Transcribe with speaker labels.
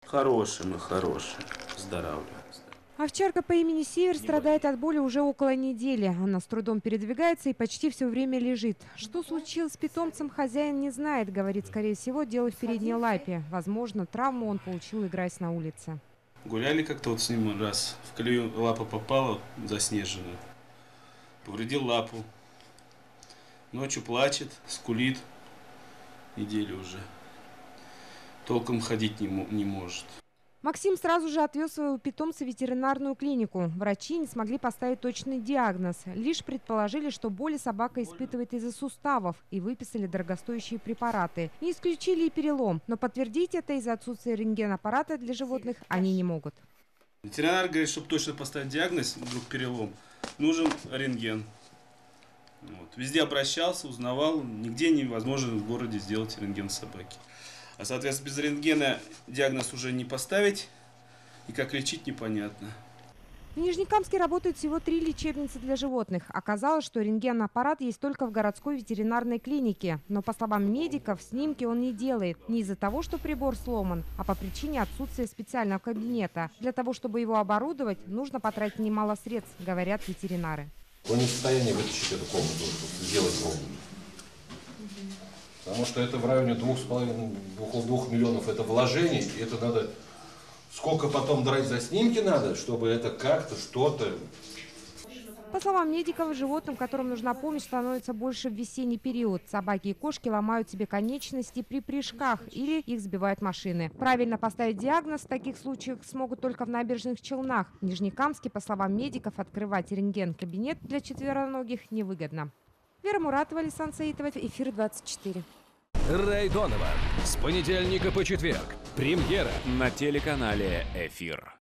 Speaker 1: Хороший мы, хороший. Выздоравливаем.
Speaker 2: Овчарка по имени Север страдает от боли уже около недели. Она с трудом передвигается и почти все время лежит. Что случилось с питомцем, хозяин не знает. Говорит, скорее всего, дело в передней лапе. Возможно, травму он получил, играясь на улице.
Speaker 1: Гуляли как-то вот с ним раз. В колею лапа попала заснеженную. Повредил лапу. Ночью плачет, скулит. Неделю уже. Толком ходить не может.
Speaker 2: Максим сразу же отвез своего питомца в ветеринарную клинику. Врачи не смогли поставить точный диагноз. Лишь предположили, что боли собака испытывает из-за суставов, и выписали дорогостоящие препараты. Не исключили и перелом, но подтвердить это из-за отсутствия рентгенаппарата для животных они не могут.
Speaker 1: Ветеринар говорит, чтобы точно поставить диагноз, вдруг перелом, нужен рентген. Вот. Везде обращался, узнавал, нигде невозможно в городе сделать рентген собаки. А, соответственно, без рентгена диагноз уже не поставить, и как лечить непонятно.
Speaker 2: В Нижнекамске работают всего 3 лечебницы для животных. Оказалось, что рентген-аппарат есть только в городской ветеринарной клинике. Но, по словам медиков, снимки он не делает. Не из-за того, что прибор сломан, а по причине отсутствия специального кабинета. Для того, чтобы его оборудовать, нужно потратить немало средств, говорят ветеринары.
Speaker 3: Он не в состоянии вытащить эту комнату, сделать комнату. Потому что это в районе 2,5, около 2 миллионов это вложений, и это надо, сколько потом драть за снимки надо, чтобы это как-то, что-то.
Speaker 2: По словам медиков, животным, которым нужна помощь, становится больше в весенний период. Собаки и кошки ломают себе конечности при прыжках или их сбивают машины. Правильно поставить диагноз в таких случаях смогут только в Набережных Челнах. В Нижнекамске, по словам медиков, открывать рентген-кабинет для четвероногих невыгодно. Вера Муратова, Александр Саитов, Эфир 24.
Speaker 4: Рэй Донован. С понедельника по четверг. Премьера
Speaker 5: на телеканале «Эфир».